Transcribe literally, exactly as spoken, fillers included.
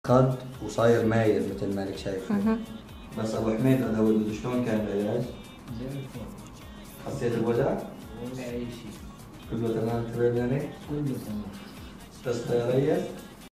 خد وصاير مايل مثل ما انك شايفه. مهم. بس ابو حميد هذا شلون كان العلاج؟ زي الفل. حسيت الوجع؟ ولا أي شيء. كله تمام تمام يعني؟ كله تمام. بس تريح؟